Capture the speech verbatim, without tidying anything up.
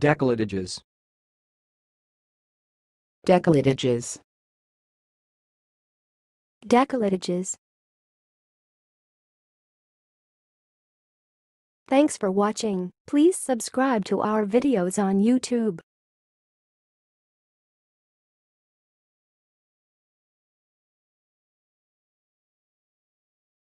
Décolletages. Décolletages. Décolletages. Thanks for watching. Please subscribe to our videos on YouTube.